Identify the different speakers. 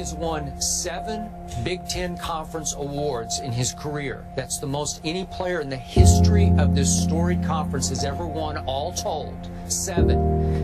Speaker 1: has won 7 Big Ten Conference awards in his career. That's the most any player in the history of this storied conference has ever won, all told. 7.